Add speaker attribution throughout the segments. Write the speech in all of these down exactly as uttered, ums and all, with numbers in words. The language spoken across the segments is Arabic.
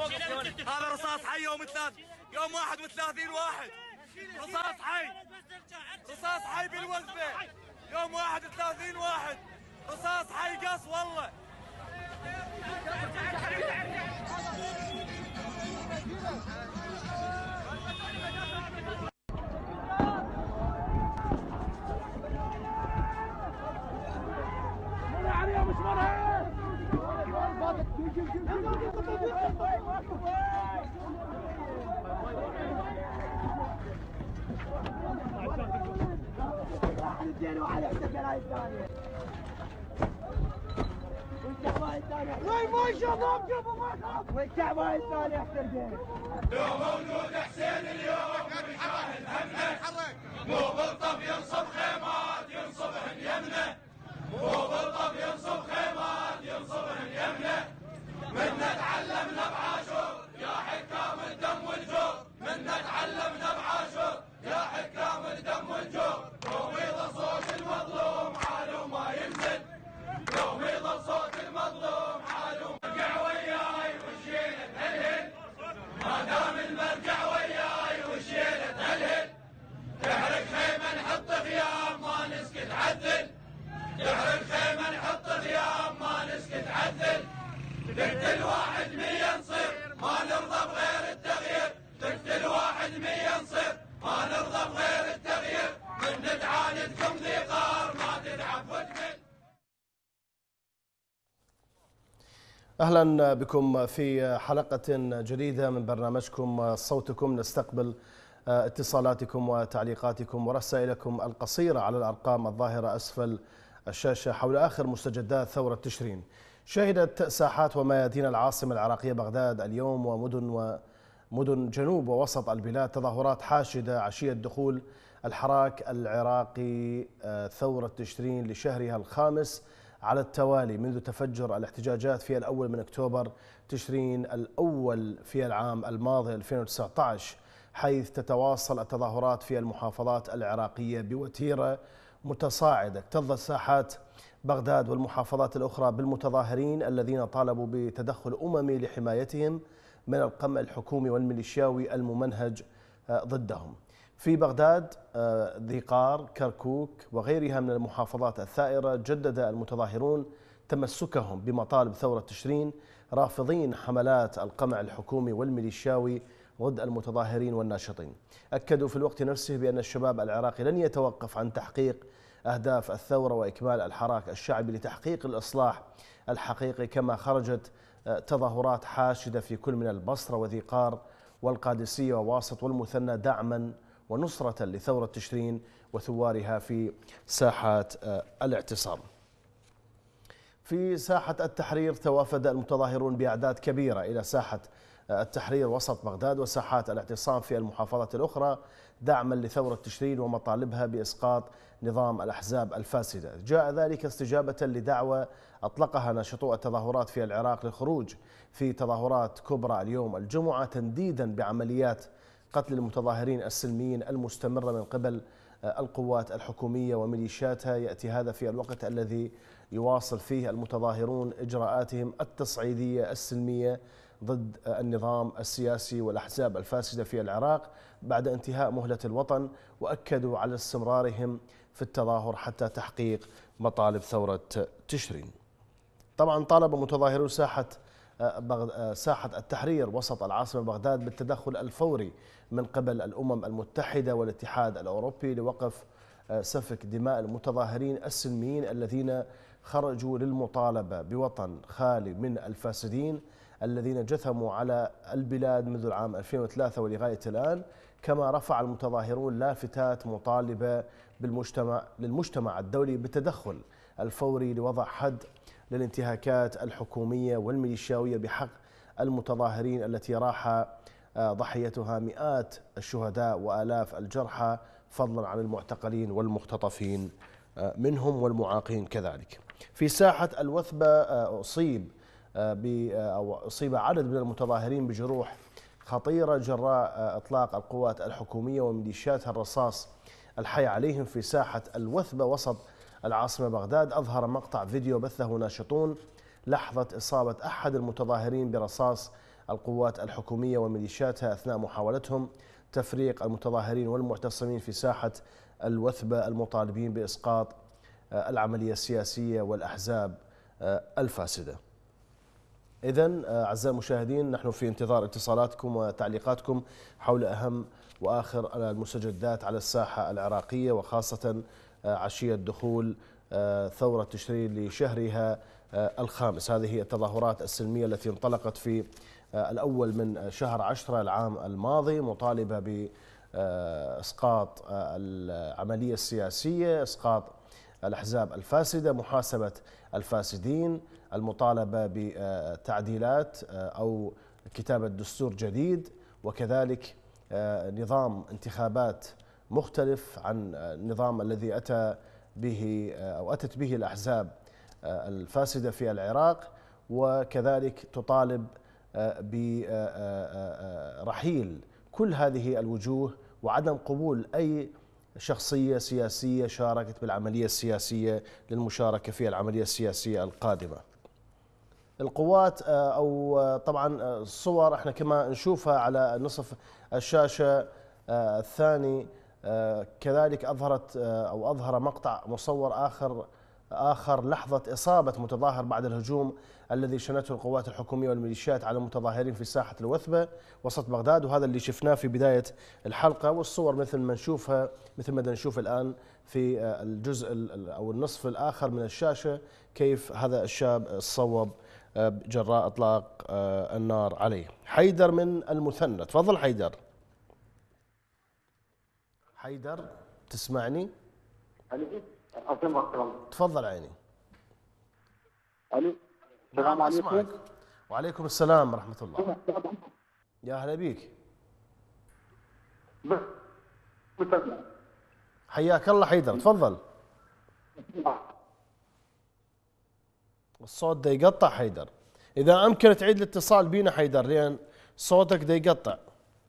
Speaker 1: هذا رصاص حي يوم ثلاث يوم واحد وثلاثين واحد. رصاص حي رصاص حي بالوثبة يوم واحد وثلاثين واحد. رصاص حي قص والله.
Speaker 2: والكعبة الثانية احترقين.
Speaker 3: لو موجود حسين اليوم ونشاهد همه، مو بالطب ينصب خيمات ينصبهن يمنه، مو بالطب ينصب خيمات ينصبهن يمنه. منا تعلمنا بعاشور يا حكام الدم والجور، منا تعلمنا بعاشور يا حكام الدم والجور. قوم يضل صوت المظلوم حاله ما ينزل، قوم يضل صوت المظلوم حاله مرجع وياي وشيله تهلهل، ما دام المرجع وياي وشيله تهلهل. تحرق خيمه نحط خيام ما نسكت عدل، تحرق خيمه نحط خيام ما نسكت عدل. تقتل واحد مية نصير ما نرضى بغير التغيير، تقتل واحد مية نصير ما نرضى بغير التغيير. من تعاندكم ذي قار ما تتعب وتمل.
Speaker 4: أهلا بكم في حلقة جديدة من برنامجكم صوتكم. نستقبل اتصالاتكم وتعليقاتكم ورسائلكم القصيرة على الأرقام الظاهرة أسفل الشاشة حول آخر مستجدات ثورة تشرين. شهدت ساحات وميادين العاصمة العراقية بغداد اليوم ومدن ومدن جنوب ووسط البلاد تظاهرات حاشدة عشية دخول الحراك العراقي ثورة تشرين لشهرها الخامس على التوالي منذ تفجر الاحتجاجات في الأول من أكتوبر تشرين الأول في العام الماضي ألفين وتسعة عشر، حيث تتواصل التظاهرات في المحافظات العراقية بوتيرة متصاعدة. اكتظت ساحات بغداد والمحافظات الأخرى بالمتظاهرين الذين طالبوا بتدخل أممي لحمايتهم من القمع الحكومي والميليشياوي الممنهج ضدهم. في بغداد، ذي قار، كركوك وغيرها من المحافظات الثائرة جدد المتظاهرون تمسكهم بمطالب ثورة تشرين، رافضين حملات القمع الحكومي والميليشياوي ضد المتظاهرين والناشطين. أكدوا في الوقت نفسه بأن الشباب العراقي لن يتوقف عن تحقيق أهداف الثورة وإكمال الحراك الشعبي لتحقيق الإصلاح الحقيقي. كما خرجت تظاهرات حاشدة في كل من البصرة وذي قار والقادسية وواسط والمثنى دعما ونصرة لثورة تشرين وثوارها في ساحات الاعتصام. في ساحة التحرير توافد المتظاهرون بأعداد كبيرة إلى ساحة التحرير وسط بغداد وساحات الاعتصام في المحافظات الأخرى دعما لثورة تشرين ومطالبها بإسقاط نظام الأحزاب الفاسدة. جاء ذلك استجابة لدعوة أطلقها ناشطو التظاهرات في العراق للخروج في تظاهرات كبرى اليوم الجمعة تنديدا بعمليات قتل المتظاهرين السلميين المستمرة من قبل القوات الحكومية وميليشياتها. يأتي هذا في الوقت الذي يواصل فيه المتظاهرون إجراءاتهم التصعيدية السلمية ضد النظام السياسي والأحزاب الفاسدة في العراق بعد انتهاء مهلة الوطن، وأكدوا على استمرارهم في التظاهر حتى تحقيق مطالب ثورة تشرين. طبعا طالب متظاهرو ساحة ساحة التحرير وسط العاصمة بغداد بالتدخل الفوري من قبل الأمم المتحدة والاتحاد الأوروبي لوقف سفك دماء المتظاهرين السلميين الذين خرجوا للمطالبة بوطن خالي من الفاسدين الذين جثموا على البلاد منذ العام ألفين وثلاثة ولغاية الآن. كما رفع المتظاهرون لافتات مطالبة بالمجتمع للمجتمع الدولي بالتدخل الفوري لوضع حد للانتهاكات الحكومية والميليشياوية بحق المتظاهرين التي راح ضحيتها مئات الشهداء وآلاف الجرحى، فضلا عن المعتقلين والمختطفين منهم والمعاقين كذلك. في ساحة الوثبة أصيب أو أصيب عدد من المتظاهرين بجروح خطيرة جراء إطلاق القوات الحكومية وميليشياتها الرصاص الحي عليهم في ساحة الوثبة وسط العاصمة بغداد. أظهر مقطع فيديو بثه ناشطون لحظة إصابة أحد المتظاهرين برصاص القوات الحكومية وميليشياتها أثناء محاولتهم تفريق المتظاهرين والمعتصمين في ساحة الوثبة المطالبين بإسقاط العملية السياسية والأحزاب الفاسدة. إذن أعزائي المشاهدين، نحن في انتظار اتصالاتكم وتعليقاتكم حول أهم وآخر المستجدات على الساحة العراقية، وخاصة عشية دخول ثورة تشرين لشهرها الخامس. هذه هي التظاهرات السلمية التي انطلقت في الأول من شهر عشرة العام الماضي، مطالبة بإسقاط العملية السياسية، إسقاط الأحزاب الفاسدة، محاسبة الفاسدين، المطالبة بتعديلات أو كتابة دستور جديد، وكذلك نظام انتخابات مختلف عن النظام الذي أتى به أو أتت به الأحزاب الفاسدة في العراق، وكذلك تطالب برحيل كل هذه الوجوه وعدم قبول أي شخصية سياسية شاركت بالعملية السياسية للمشاركة في العملية السياسية القادمة. القوات أو طبعا الصور احنا كما نشوفها على نصف الشاشة الثاني، كذلك أظهرت أو أظهر مقطع مصور آخر آخر لحظة إصابة متظاهر بعد الهجوم الذي شنته القوات الحكومية والميليشيات على المتظاهرين في ساحة الوثبة وسط بغداد، وهذا اللي شفناه في بداية الحلقة. والصور مثل ما نشوفها مثل ما نشوف الآن في الجزء أو النصف الآخر من الشاشة، كيف هذا الشاب صوب جراء إطلاق النار عليه. حيدر من المثنى، تفضل حيدر. حيدر تسمعني؟ تفضل عيني.
Speaker 5: الو السلام عليكم.
Speaker 4: وعليكم السلام ورحمة الله. يا هلا بيك. حياك الله حيدر، تفضل. الصوت دا يقطع حيدر، إذا أمكن تعيد الاتصال بينا حيدر لأن صوتك دا يقطع.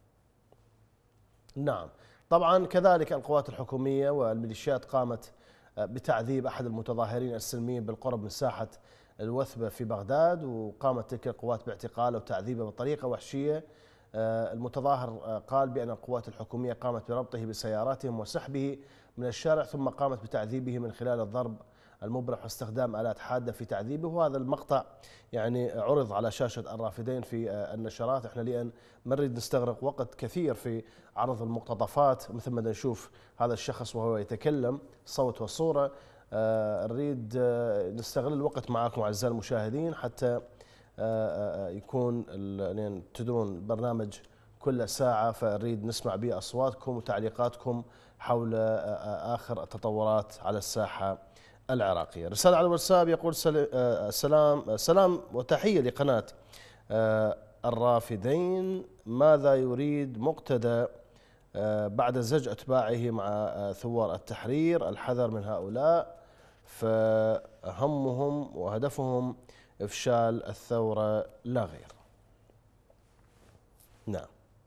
Speaker 4: نعم، طبعا كذلك القوات الحكومية والميليشيات قامت بتعذيب أحد المتظاهرين السلميين بالقرب من ساحة الوثبة في بغداد، وقامت تلك القوات باعتقاله وتعذيبه بطريقة وحشية. المتظاهر قال بأن القوات الحكومية قامت بربطه بسياراتهم وسحبه من الشارع، ثم قامت بتعذيبه من خلال الضرب المبرح واستخدام آلات حادة في تعذيبه. وهذا المقطع يعني عرض على شاشة الرافدين في النشرات. احنا لأن ما نريد نستغرق وقت كثير في عرض المقتطفات، مثل ما نشوف هذا الشخص وهو يتكلم صوت وصورة، نريد نستغل الوقت معكم أعزائي المشاهدين حتى يكون، لأن تدرون البرنامج كل ساعة، فنريد نسمع به أصواتكم وتعليقاتكم حول آخر التطورات على الساحة العراقية. رسالة على الواتساب يقول سلام سلام وتحية لقناة الرافدين، ماذا يريد مقتدى بعد زج أتباعه مع ثوار التحرير؟ الحذر من هؤلاء، فهمهم وهدفهم إفشال الثورة لا غير. نعم،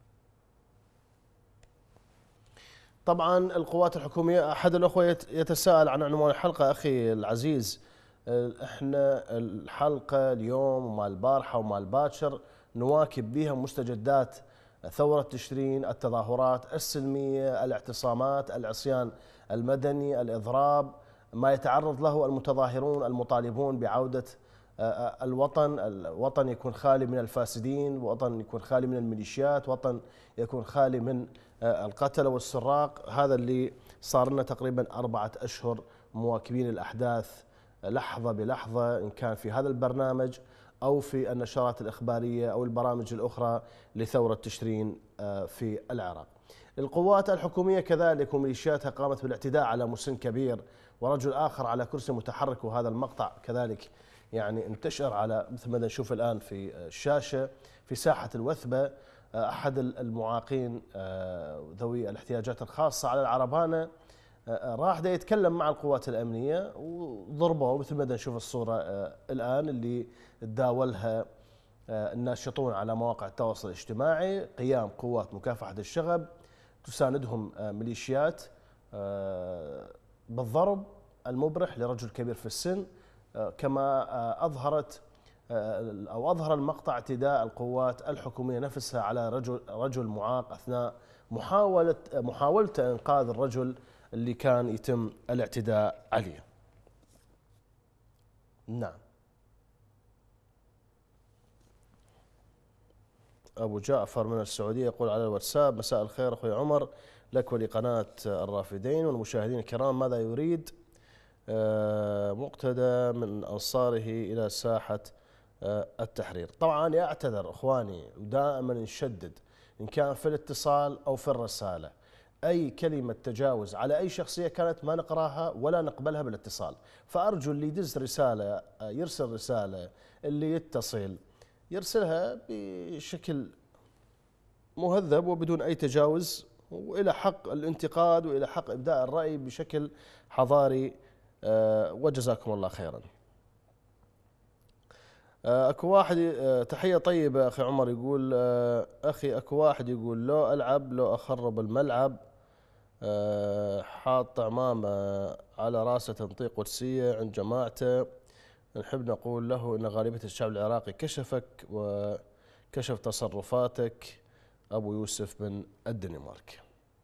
Speaker 4: طبعا القوات الحكومية، أحد الأخوة يتساءل عن عنوان الحلقة أخي العزيز. احنا الحلقة اليوم ومع البارحة ومع الباكر نواكب بها مستجدات ثورة تشرين، التظاهرات السلمية، الاعتصامات، العصيان المدني، الإضراب، ما يتعرض له المتظاهرون المطالبون بعودة الوطن. الوطن يكون خالي من الفاسدين، وطن يكون خالي من الميليشيات، وطن يكون خالي من القتل والسراق. هذا اللي صار لنا تقريبا أربعة أشهر مواكبين الأحداث لحظة بلحظة، إن كان في هذا البرنامج أو في النشرات الإخبارية أو البرامج الأخرى لثورة تشرين في العراق. القوات الحكومية كذلك وميليشياتها قامت بالاعتداء على مسن كبير ورجل آخر على كرسي متحرك، وهذا المقطع كذلك يعني انتشر على مثل ما نشوف الآن في الشاشة في ساحة الوثبة. أحد المعاقين ذوي الاحتياجات الخاصة على العربانة راح دا يتكلم مع القوات الأمنية وضربوا مثل ما نشوف الصورة الآن اللي تداولها الناشطون على مواقع التواصل الاجتماعي. قيام قوات مكافحة الشغب تساندهم ميليشيات بالضرب المبرح لرجل كبير في السن، كما أظهرت أو أظهر المقطع اعتداء القوات الحكومية نفسها على رجل رجل معاق أثناء محاولة محاولة إنقاذ الرجل اللي كان يتم الاعتداء عليه. نعم. أبو جعفر من السعودية يقول على الواتساب: مساء الخير أخوي عمر، لك ولقناة الرافدين والمشاهدين الكرام، ماذا يريد مقتدى من أنصاره إلى ساحة التحرير؟ طبعا يعتذر أخواني، ودائما نشدد إن كان في الاتصال أو في الرسالة أي كلمة تجاوز على أي شخصية كانت ما نقراها ولا نقبلها بالاتصال. فأرجو اللي يدز رسالة يرسل رسالة، اللي يتصل يرسلها بشكل مهذب وبدون أي تجاوز، وإلى حق الانتقاد وإلى حق إبداء الرأي بشكل حضاري، وجزاكم الله خيرا. اكو واحد، تحية طيبة اخي عمر، يقول اخي اكو واحد يقول لو العب لو اخرب الملعب، حاط عمامة على راسه تنطيق قدسية عند جماعته، نحب نقول له ان غالبية الشعب العراقي كشفك وكشف تصرفاتك. ابو يوسف من الدنمارك.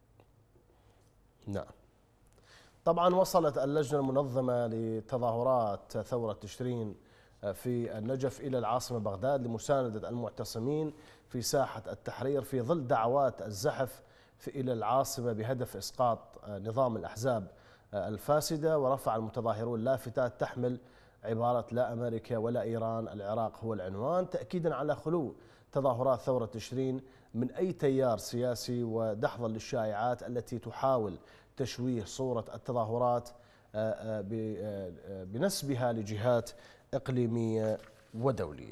Speaker 4: نعم. طبعا وصلت اللجنة المنظمة لتظاهرات ثورة تشرين في النجف إلى العاصمة بغداد لمساندة المعتصمين في ساحة التحرير في ظل دعوات الزحف إلى العاصمة بهدف إسقاط نظام الأحزاب الفاسدة. ورفع المتظاهرون لافتات تحمل عبارة لا أمريكا ولا إيران، العراق هو العنوان، تأكيدا على خلو تظاهرات ثورة تشرين من أي تيار سياسي ودحضا للشائعات التي تحاول تشويه صورة التظاهرات بنسبها لجهات إقليمية ودولية.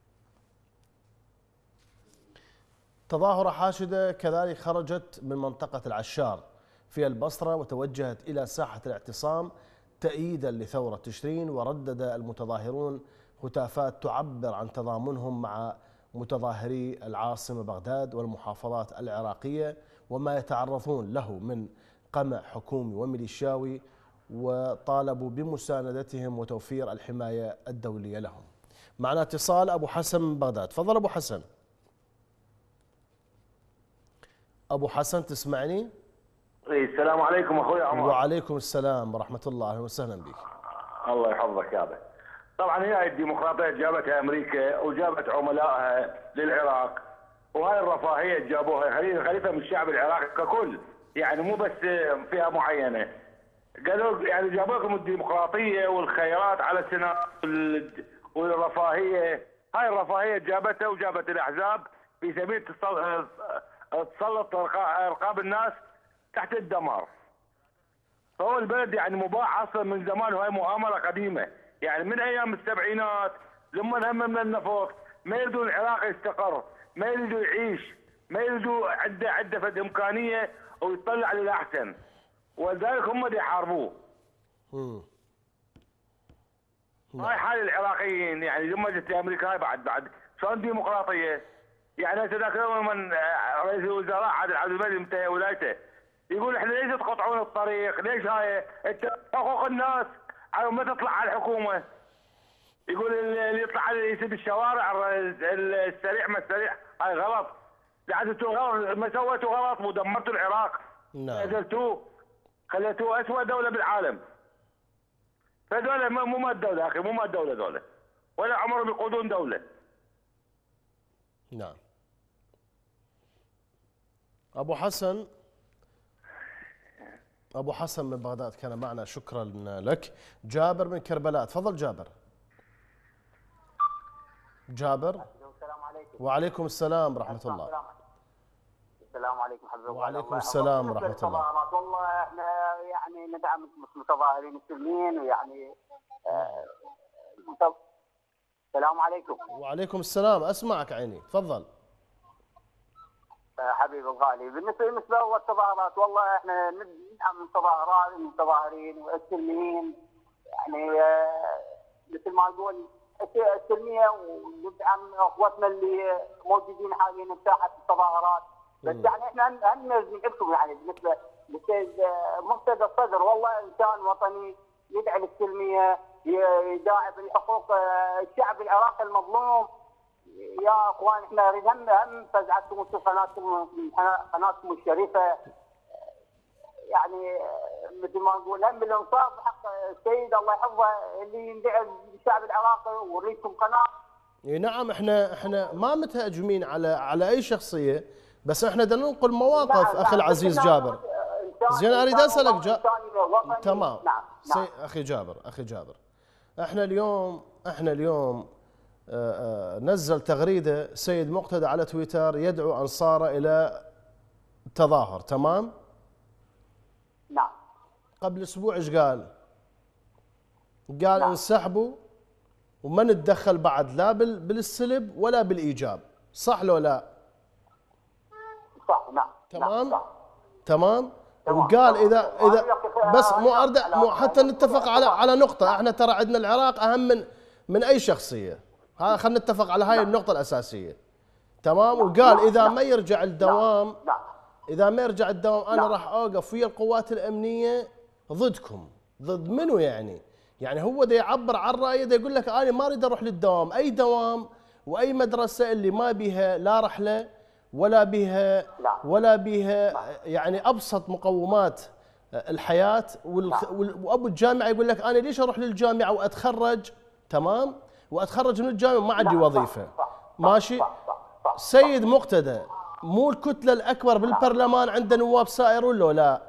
Speaker 4: تظاهرة حاشدة كذلك خرجت من منطقة العشار في البصرة وتوجهت إلى ساحة الاعتصام تأييدا لثورة تشرين، وردد المتظاهرون هتافات تعبر عن تضامنهم مع متظاهري العاصمة بغداد والمحافظات العراقية وما يتعرضون له من قمع حكومي وميليشياوي، وطالبوا بمساندتهم وتوفير الحماية الدولية لهم. معنا اتصال أبو حسن من بغداد. تفضل أبو حسن. أبو حسن تسمعني؟
Speaker 6: السلام عليكم أخوي عمر.
Speaker 4: وعليكم السلام ورحمة الله، أهلا وسهلا بك.
Speaker 6: الله يحفظك يا أبا. طبعا هي الديمقراطية جابتها أمريكا وجابت عملائها للعراق، وهاي الرفاهية جابوها خليفة من الشعب العراقي ككل، يعني مو بس فئة معينة. قالوا يعني جابوا لكم الديمقراطيه والخيرات على سنة والرفاهيه، هاي الرفاهيه جابتها وجابت الاحزاب في سبيل تسلط رقاب الناس تحت الدمار. فهو البلد يعني مباح اصلا من زمان، وهي مؤامره قديمه، يعني من ايام السبعينات لما هم من النفط ما يريدوا العراق يستقر، ما يريدوا يعيش، ما يريدوا عنده عنده فد امكانيه ويطلع للاحسن، ولذلك هم اللي يحاربوه. هاي حال العراقيين، يعني لما جت امريكا هاي بعد بعد شلون ديمقراطيه؟ يعني هسه ذاك من رئيس الوزراء عادل عبد المجيد انتهى ولايته يقول احنا ليش تقطعون الطريق؟ ليش هاي؟ انت حقوق الناس على ما تطلع على الحكومه. يقول اللي يطلع يسد الشوارع السريع ما السريع، هاي غلط. لعدتوا غلط، ما سويتوا غلط ودمرتوا العراق.
Speaker 4: نعم.
Speaker 6: نزلتوه خليتوه اسوء دوله بالعالم. فدوله مو ما الدوله اخي، مو ما الدوله دوله، ولا عمرهم يقودون دوله.
Speaker 4: نعم. ابو حسن ابو حسن من بغداد كان معنا، شكرا لك. جابر من كربلاء، تفضل جابر. جابر.
Speaker 5: السلام عليكم.
Speaker 4: وعليكم السلام ورحمه الله.
Speaker 5: السلام عليكم حبيبي.
Speaker 4: وعليكم السلام ورحمه الله.
Speaker 5: والله احنا يعني ندعم المتظاهرين السلميين، ويعني آه السلام عليكم.
Speaker 4: وعليكم السلام، اسمعك عيني، تفضل.
Speaker 5: آه حبيبي الغالي، بالنسبه بالنسبه للتظاهرات والله احنا ندعم التظاهرات المتظاهرين والسلميين، يعني آه مثل ما نقول السلميه، وندعم اخوتنا اللي موجودين حاليا بساحه التظاهرات. بس يعني احنا هم نعرفكم يعني بالنسبه للاستاذ مرتضى الصدر، والله انسان وطني يدعي للسلميه، يداعب لحقوق الشعب العراقي المظلوم. يا اخوان احنا نريد هم هم فزعتكم قناتكم قناتكم الشريفه، يعني مثل ما نقول هم الانصاف حق السيد الله يحفظه اللي يندعي للشعب العراقي ونريدكم قناه.
Speaker 4: اي نعم، احنا احنا ما متهاجمين على على اي شخصيه، بس احنا بدنا ننقل مواقف. نعم اخي العزيز جابر. زين اريد اسالك جا... تمام. نعم. نعم. اخي جابر اخي جابر احنا اليوم احنا اليوم آآ آآ نزل تغريده سيد مقتدى على تويتر يدعو انصاره الى التظاهر، تمام؟
Speaker 5: نعم.
Speaker 4: قبل اسبوع ايش قال؟ قال نعم. انسحبوا وما نتدخل بعد لا بالسلب ولا بالايجاب، صح لو لا؟
Speaker 5: صح. نعم.
Speaker 4: تمام؟
Speaker 5: نعم.
Speaker 4: تمام؟ وقال اذا اذا بس مو ارد مو حتى نتفق على على نقطه، احنا ترى عندنا العراق اهم من من اي شخصيه، ها خلينا نتفق على هاي النقطه الاساسيه. تمام؟ وقال اذا ما يرجع الدوام اذا ما يرجع الدوام انا راح اوقف ويا القوات الامنيه ضدكم. ضد منو يعني؟ يعني هو دا يعبر عن رايه، دا يقول لك انا ما اريد اروح للدوام، اي دوام واي مدرسه اللي ما بيها لا رحله ولا بها ولا بها يعني ابسط مقومات الحياه، وابو الجامعه يقول لك انا ليش اروح للجامعه واتخرج، تمام؟ واتخرج من الجامعه ما عندي وظيفه. ماشي؟ سيد مقتدى مو الكتله الاكبر بالبرلمان عنده نواب سائرون لو لا؟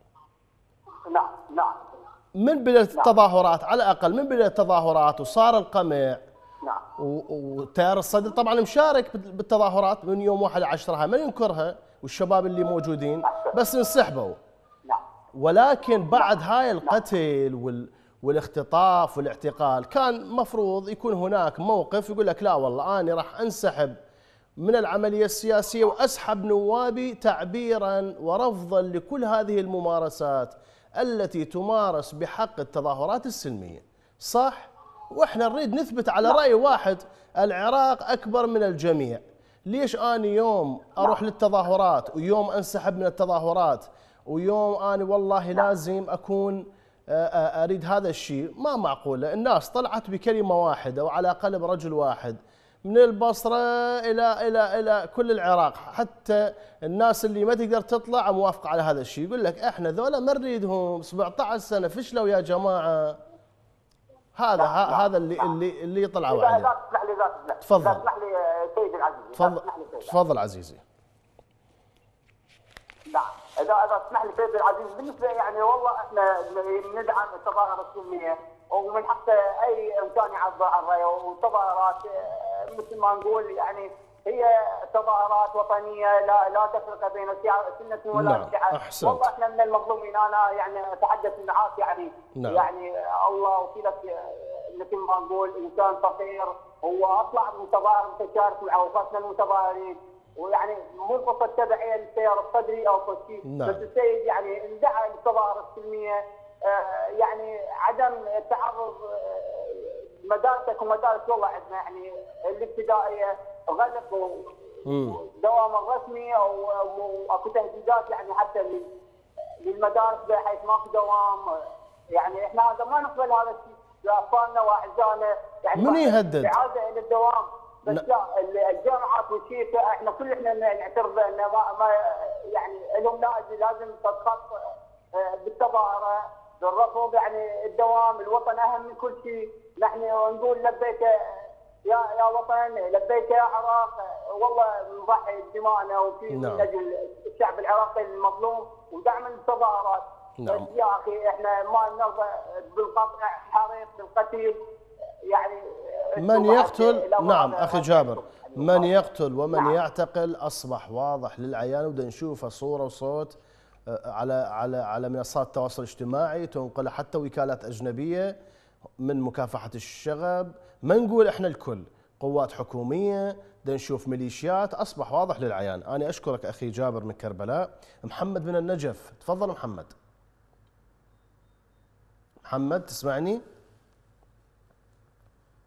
Speaker 5: نعم نعم.
Speaker 4: من بدات التظاهرات على الاقل من بدات التظاهرات وصار القمع.
Speaker 5: نعم.
Speaker 4: وتيار الصدر طبعا مشارك بالتظاهرات من يوم واحد عشرة، ما ننكرها، والشباب اللي موجودين بس انسحبوا.
Speaker 5: نعم.
Speaker 4: ولكن بعد هاي القتل وال والاختطاف والاعتقال كان مفروض يكون هناك موقف يقول لك لا والله انا راح انسحب من العمليه السياسيه واسحب نوابي تعبيرا ورفضا لكل هذه الممارسات التي تمارس بحق التظاهرات السلميه. صح؟ واحنا نريد نثبت على راي واحد، العراق اكبر من الجميع. ليش انا يوم اروح للتظاهرات ويوم انسحب من التظاهرات ويوم انا والله لازم اكون اريد هذا الشيء؟ ما معقوله. الناس طلعت بكلمه واحده وعلى قلب رجل واحد من البصره الى الى الى كل العراق، حتى الناس اللي ما تقدر تطلع موافقه على هذا الشيء، يقول لك احنا ذولا ما نريدهم، سبعة عشر سنه فشلوا يا جماعه. هذا هذا اللي اللي اللي طلعوا عليه.
Speaker 5: لا تسمح لي لا
Speaker 4: تفضل.
Speaker 5: لا تسمح لي سيدي العزيز.
Speaker 4: تفضل تفضل عزيزي.
Speaker 5: نعم اذا اذا تسمح لي سيدي العزيز، بالنسبه يعني والله احنا ندعم التظاهرات السلميه ومن حق اي انسان يعبر عن رايه، والتظاهرات مثل ما نقول يعني هي تظاهرات وطنيه لا لا تفرق بين سنه ولا
Speaker 4: نعم.
Speaker 5: شيعه.
Speaker 4: احسنت.
Speaker 5: والله احنا من المظلومين، انا يعني اتحدث معاك يعني.
Speaker 4: نعم.
Speaker 5: يعني الله وكيلك مثل ما نقول انسان فقير، هو اطلع متظاهر متشارك مع وفاتنا المتظاهرين، ويعني مو قصه تبعيه للتيار الصدري او كل شيء.
Speaker 4: نعم.
Speaker 5: بس السيد يعني اندعى للتظاهر السلميه، آه يعني عدم التعرض مدارسك ومدارس والله عندنا يعني الابتدائيه غلق ودوام الرسمي واكو تهديدات يعني حتى للمدارس بحيث ماكو دوام. يعني احنا هذا ما نقبل هذا الشيء لاطفالنا واعزائنا، يعني
Speaker 4: من يهدد؟
Speaker 5: اعاده الى الدوام. بس لا الجامعات والشيكه احنا كل احنا نعترف ان ما, ما يعني لهم لازم تتخط بالتظاهره بالرفض، يعني الدوام الوطن اهم من كل شيء. نحن نقول لبيك يا يا وطن، لبيك يا عراق، والله نضحي بدمائنا وفي
Speaker 4: نعم.
Speaker 5: من اجل الشعب العراقي المظلوم ودعم التظاهرات.
Speaker 4: نعم.
Speaker 5: بس يا اخي احنا ما نرضى بالقطع الحريق بالقتل. يعني
Speaker 4: من يقتل، نعم اخي جابر، من يقتل ومن نعم. يعتقل اصبح واضح للعيان، وبدنا نشوفه صوره وصوت على على على منصات التواصل الاجتماعي، تنقل حتى وكالات اجنبيه من مكافحه الشغب. ما نقول احنا الكل، قوات حكوميه، بدنا نشوف ميليشيات، اصبح واضح للعيان. انا اشكرك اخي جابر من كربلاء. محمد من النجف، تفضل محمد. محمد تسمعني؟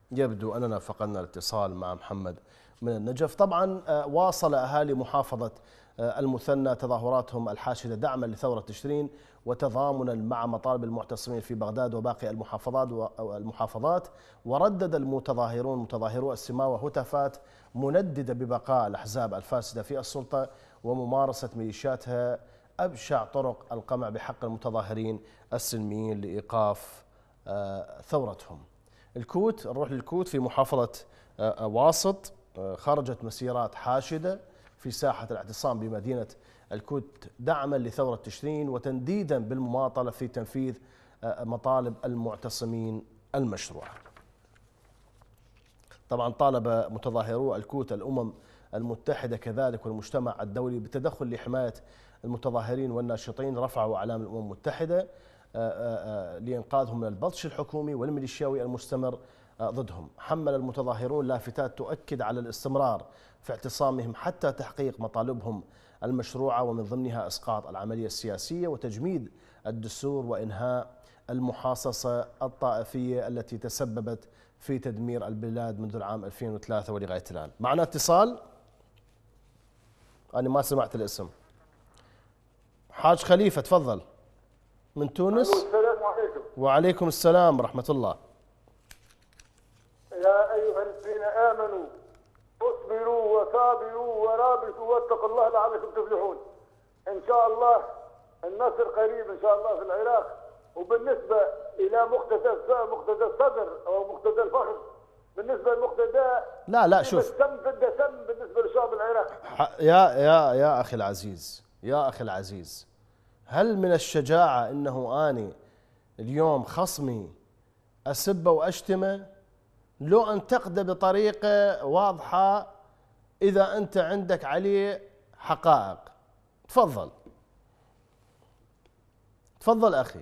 Speaker 4: يبدو أننا فقدنا الاتصال مع محمد من النجف. طبعا واصل أهالي محافظة المثنى تظاهراتهم الحاشدة دعما لثورة تشرين وتضامنا مع مطالب المعتصمين في بغداد وباقي المحافظات المحافظات وردد المتظاهرون متظاهرو السماوة هتافات منددة ببقاء الأحزاب الفاسدة في السلطة وممارسة ميليشياتها أبشع طرق القمع بحق المتظاهرين السلميين لإيقاف ثورتهم. الكوت، نروح للكوت في محافظة واسط. خرجت مسيرات حاشدة في ساحة الاعتصام بمدينة الكوت دعما لثورة تشرين وتنديدا بالمماطلة في تنفيذ مطالب المعتصمين المشروعة. طبعا طالب متظاهرو الكوت الأمم المتحدة كذلك والمجتمع الدولي بالتدخل لحماية المتظاهرين والناشطين، رفعوا أعلام الأمم المتحدة لإنقاذهم من البطش الحكومي والميليشياوي المستمر ضدهم. حمل المتظاهرون لافتات تؤكد على الاستمرار في اعتصامهم حتى تحقيق مطالبهم المشروعة ومن ضمنها إسقاط العملية السياسية وتجميد الدستور وإنهاء المحاصصة الطائفية التي تسببت في تدمير البلاد منذ العام ألفين وثلاثة ولغاية الآن. معنا اتصال، أنا ما سمعت الاسم. حاج خليفة تفضل من تونس.
Speaker 7: السلام عليكم.
Speaker 4: وعليكم السلام ورحمة الله.
Speaker 7: يا أيها الذين آمنوا اصبروا وصابروا ورابطوا واتقوا الله لعلكم تفلحون. إن شاء الله النصر قريب إن شاء الله في العراق. وبالنسبة إلى مقتدى مقتدى الصدر أو مقتدى الفخر، بالنسبة لمقتدى
Speaker 4: لا لا شوف
Speaker 7: الدم في الدسم بالنسبة لشعب العراق.
Speaker 4: يا يا يا أخي العزيز يا أخي العزيز هل من الشجاعة أنه أني اليوم خصمي أسبه وأشتمه؟ لو أنتقده بطريقة واضحة إذا أنت عندك عليه حقائق. تفضل تفضل أخي.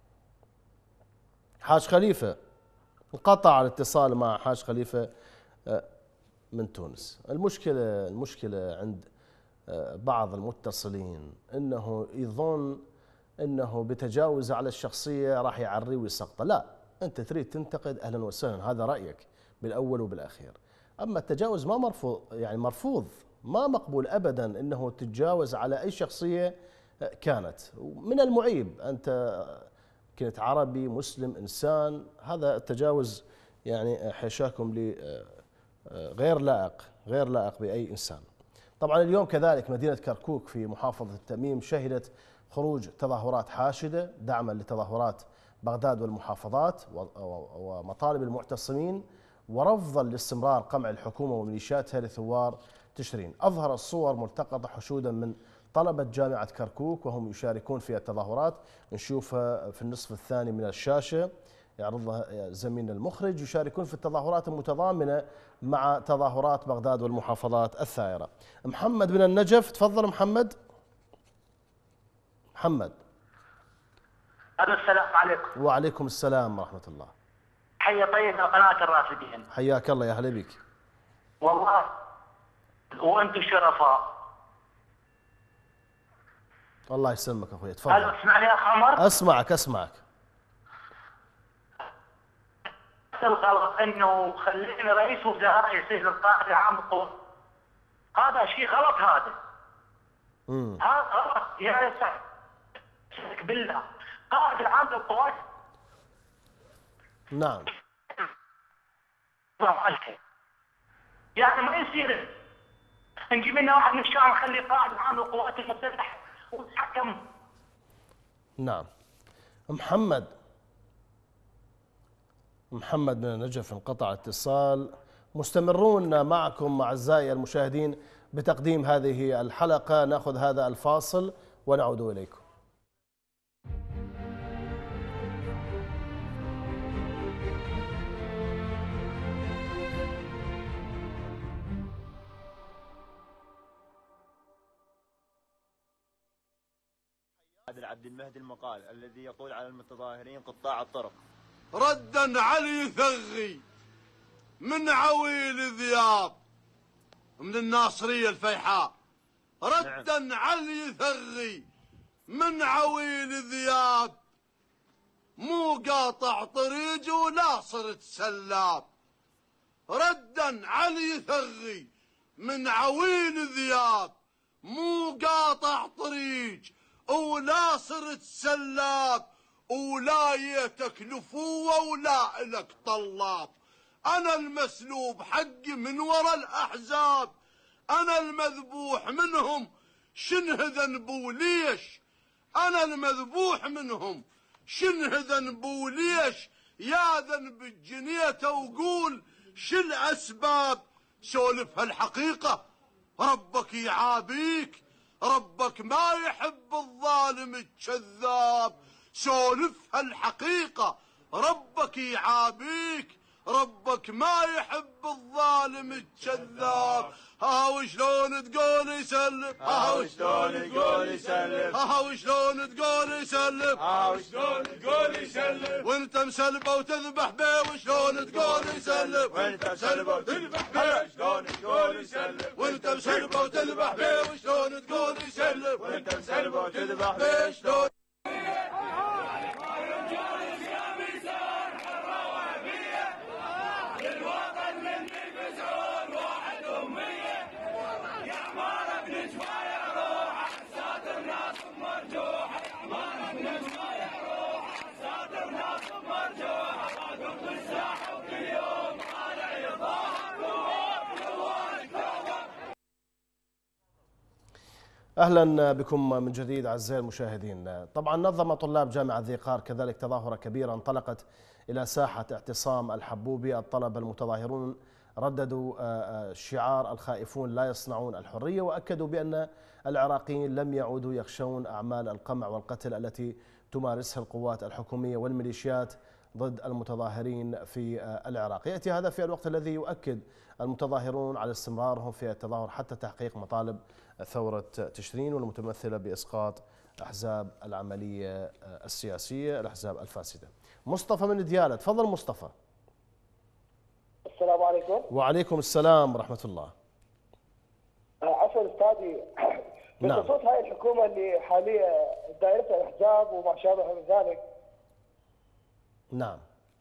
Speaker 4: حاج خليفة انقطع الاتصال مع حاج خليفة من تونس. المشكلة المشكلة عند بعض المتصلين انه يظن انه بتجاوز على الشخصية راح يعري ويسقطه. لا، انت تريد تنتقد اهلا وسهلا، هذا رأيك بالاول وبالاخير. اما التجاوز ما مرفوض، يعني مرفوض، ما مقبول ابدا انه تتجاوز على اي شخصية كانت. من المعيب انت كنت عربي مسلم انسان، هذا التجاوز يعني حاشاكم لي غير لائق غير لائق باي انسان. طبعا اليوم كذلك مدينة كركوك في محافظة التميم شهدت خروج تظاهرات حاشدة دعما لتظاهرات بغداد والمحافظات ومطالب المعتصمين ورفضا لاستمرار قمع الحكومة وميليشياتها لثوار تشرين. أظهر الصور ملتقطة حشودا من طلبة جامعة كركوك وهم يشاركون في التظاهرات، نشوفها في النصف الثاني من الشاشة يعرضها زميلنا المخرج. يشاركون في التظاهرات المتضامنة مع تظاهرات بغداد والمحافظات الثائرة. محمد من النجف تفضل. محمد محمد
Speaker 8: السلام عليكم.
Speaker 4: وعليكم السلام ورحمة الله.
Speaker 8: حيا طيب قناة الرافدين.
Speaker 4: حياك الله، يا هلا بك.
Speaker 8: والله وانتم شرفاء.
Speaker 4: الله يسلمك اخوي، تفضل.
Speaker 8: هل تسمعني يا اخ عمر؟
Speaker 4: اسمعك اسمعك.
Speaker 8: الغلط انه خليني رئيس وزراء يصير القائد العام للقوات، هذا شيء غلط. هذا
Speaker 4: امم
Speaker 8: هذا غلط يا سعد بالله. قائد العام للقوات
Speaker 4: نعم
Speaker 8: يعني ما يصير نجيب لنا واحد من الشام نخلي قائد العام للقوات المسلحه ويتحكم.
Speaker 4: نعم. محمد محمد من النجف انقطع اتصال. مستمرون معكم أعزائي المشاهدين بتقديم هذه الحلقة. نأخذ هذا الفاصل ونعود إليكم.
Speaker 9: عبد المهدي المقال الذي يقول على المتظاهرين قطاع الطرق.
Speaker 3: ردا علي ثغي من عويل ذياب من الناصرية الفيحاء. ردا نعم. علي ثغي من عويل ذياب مو قاطع طريق ولا صرت سلاب. ردا علي ثغي من عوين ذياب، مو قاطع طريق ولا صرت سلاب، ولا يتك لفوة ولا إلك طلاب. أنا المسلوب حقي من ورا الأحزاب، أنا المذبوح منهم شنه ذنبو ليش، أنا المذبوح منهم شنه ذنبو ليش، يا ذنب الجنيته وقول شو الأسباب. سولف هالحقيقة ربك يعابيك، ربك ما يحب الظالم الكذاب. سولف هالحقيقة ربك يعابيك، ربك ما يحب الظالم الكذاب. ها وشلون تقول يسلم، ها وشلون تقول يسلم، ها وشلون تقول يسلم، ها وشلون تقول يسلم، وانت مسلبه وتذبح بيه وشلون تقول يسلم، وانت مسلبه وتذبح بيه شلون تقول يسلم، وانت مسلبه وتذبح بيه وشلون تقول يسلم، وانت مسلبه وتذبح بيه شلون.
Speaker 4: أهلا بكم من جديد أعزائي المشاهدين. طبعا نظم طلاب جامعة ذي قار كذلك تظاهرة كبيرة انطلقت إلى ساحة اعتصام الحبوبي. الطلبة المتظاهرون رددوا شعار الخائفون لا يصنعون الحرية، وأكدوا بأن العراقيين لم يعودوا يخشون أعمال القمع والقتل التي تمارسها القوات الحكومية والميليشيات ضد المتظاهرين في العراق. يأتي هذا في الوقت الذي يؤكد المتظاهرون على استمرارهم في التظاهر حتى تحقيق مطالب ثورة تشرين والمتمثلة بإسقاط أحزاب العملية السياسية، الأحزاب الفاسدة. مصطفى من ديالة، تفضل مصطفى.
Speaker 10: السلام عليكم.
Speaker 4: وعليكم السلام ورحمة الله.
Speaker 10: عفوا أستاذي، بخصوص هاي الحكومة اللي حاليا دائرتها الأحزاب وما شابه من ذلك.
Speaker 4: نعم.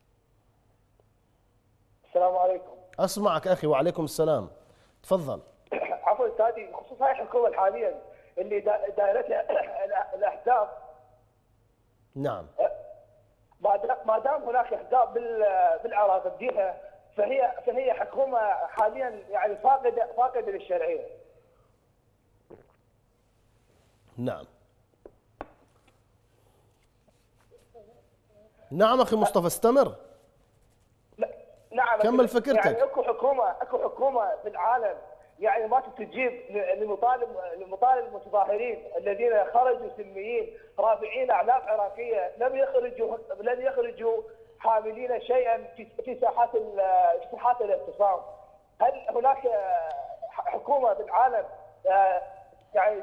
Speaker 10: السلام عليكم.
Speaker 4: أسمعك أخي. وعليكم السلام، تفضل.
Speaker 10: عفوا أستاذي، بخصوص هاي الحكومة حاليا اللي دائرتها الأحزاب.
Speaker 4: نعم.
Speaker 10: ما دام هناك أحزاب بالعراق تديرها، فهي فهي حكومة حاليا يعني فاقدة فاقدة للشرعية.
Speaker 4: نعم. نعم أخي مصطفى، استمر.
Speaker 10: نعم.
Speaker 4: كمل فكرتك.
Speaker 10: يعني اكو حكومة اكو حكومة بالعالم يعني ما تستجيب لمطالب لمطالب المتظاهرين الذين خرجوا سلميين رافعين اعلام عراقية، لم يخرجوا لم يخرجوا حاملين شيئا في في ساحات في ساحات الاعتصام. هل هناك حكومة بالعالم يعني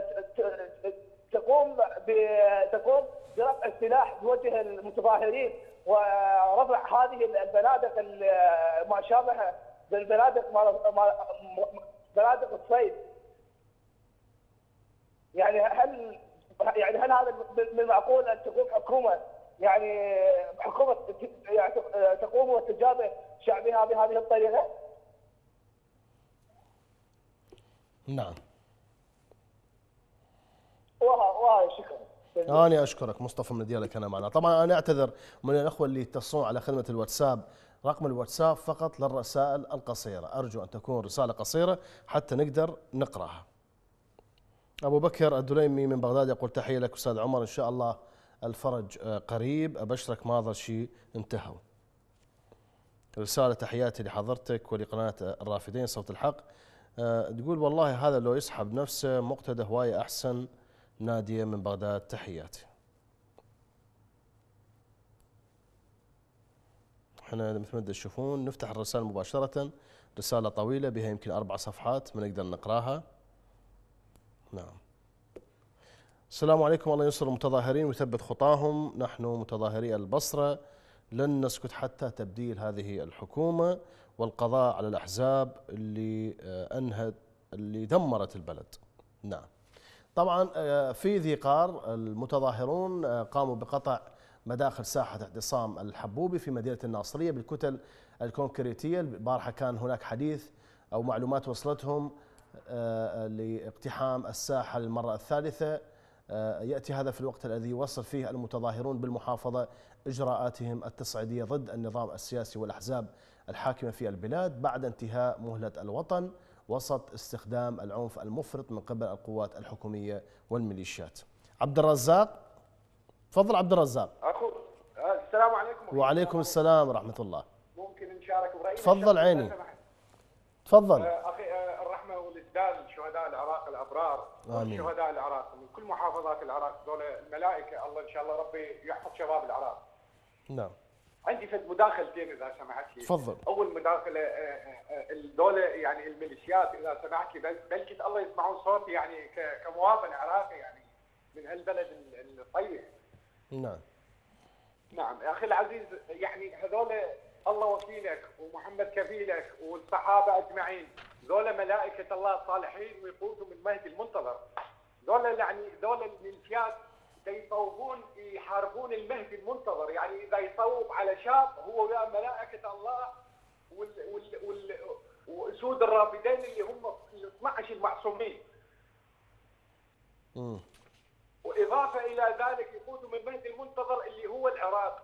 Speaker 10: تقوم تقوم برفع السلاح بوجه المتظاهرين ورفع هذه البنادق ما شابه بالبنادق بنادق الصيد؟ يعني هل يعني هل هذا من المعقول ان تقوم حكومه يعني حكومه يعني تقوم وتجابه شعبها بهذه الطريقه؟
Speaker 4: نعم.
Speaker 10: وهذا شكرا.
Speaker 4: أنا أشكرك مصطفى من ديالك أنا معنا. طبعا أنا أعتذر من الأخوة اللي يتصلون على خدمة الواتساب، رقم الواتساب فقط للرسائل القصيرة، أرجو أن تكون رسالة قصيرة حتى نقدر نقرأها. أبو بكر الدليمي من بغداد يقول تحية لك أستاذ عمر، إن شاء الله الفرج قريب، أبشرك ما هذا الشيء انتهوا. رسالة تحياتي لحضرتك ولقناة الرافدين صوت الحق. تقول والله هذا لو يسحب نفسه مقتدى هواية أحسن. نادية من بغداد تحياتي. احنا مثل ما تشوفون نفتح الرسائل مباشرة، رسالة طويلة بها يمكن أربع صفحات ما نقدر نقراها. نعم. السلام عليكم، الله ينصر المتظاهرين ويثبت خطاهم، نحن متظاهري البصرة لن نسكت حتى تبديل هذه الحكومة والقضاء على الأحزاب اللي أنهت اللي دمرت البلد. نعم. طبعا في ذي قار المتظاهرون قاموا بقطع مداخل ساحة اعتصام الحبوبي في مدينة الناصرية بالكتل الكونكريتية. البارحة كان هناك حديث أو معلومات وصلتهم لاقتحام الساحة للمرة الثالثة. يأتي هذا في الوقت الذي يوصل فيه المتظاهرون بالمحافظة إجراءاتهم التصعيدية ضد النظام السياسي والأحزاب الحاكمة في البلاد بعد انتهاء مهلة الوطن وسط استخدام العنف المفرط من قبل القوات الحكومية والميليشيات. عبد الرزاق، تفضل عبد الرزاق.
Speaker 11: أخو السلام عليكم.
Speaker 4: وعليكم السلام ورحمة الله.
Speaker 11: ممكن نشارك برأينا؟
Speaker 4: تفضل عيني. تفضل.
Speaker 11: أخي الرحمة والإسدال لشهداء العراق الأبرار وشهداء العراق من كل محافظات العراق، دول الملائكة، الله إن شاء الله ربي يحفظ شباب العراق.
Speaker 4: نعم.
Speaker 11: عندي فد مداخلتين إذا سمحت لي.
Speaker 4: تفضل.
Speaker 11: أول مداخلة الدولة يعني الميليشيات إذا سمحت لي، بلكي الله يسمعون صوتي يعني كمواطن عراقي يعني من هالبلد الطيب.
Speaker 4: نعم.
Speaker 11: نعم يا أخي العزيز، يعني هذول الله وكيلك ومحمد كفيلك والصحابة أجمعين، ذولا ملائكة الله الصالحين ويقودوا من مهدي المنتظر. ذولا يعني ذولا الميليشيات يصوبون يحاربون المهدي المنتظر، يعني إذا يصوب على شاب هو ويا ملائكة الله وال وال وال وأسود الرافدين اللي هم ال اثني عشر المعصومين.
Speaker 4: امم
Speaker 11: وإضافة إلى ذلك يقودوا من مهدي المنتظر اللي هو العراق.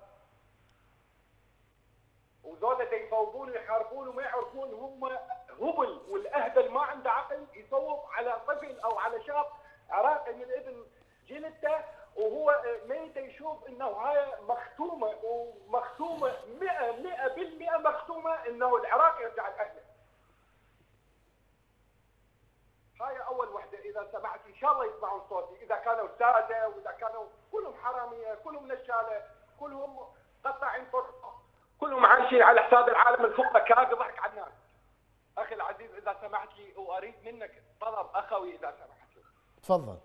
Speaker 11: وذولا يصوبون ويحاربون وما يعرفون هم هبل، والاهبل ما عنده عقل يصوب على طفل او على شاب عراقي من ابن جلدته وهو ما يشوف انه هاي مختومه ومختومه مئة بالمئة مختومه انه العراق يرجع لاهله. هاي اول وحده اذا سمحت، ان شاء الله يسمعون صوتي، اذا كانوا ساده واذا كانوا كلهم حراميه، كلهم نشاله، كلهم قطاعين طرق، كلهم عايشين على حساب العالم الفقراء كاك ضحك على الناس. اخي العزيز اذا سمحت لي واريد منك طلب اخوي اذا سمحت لي.
Speaker 4: تفضل.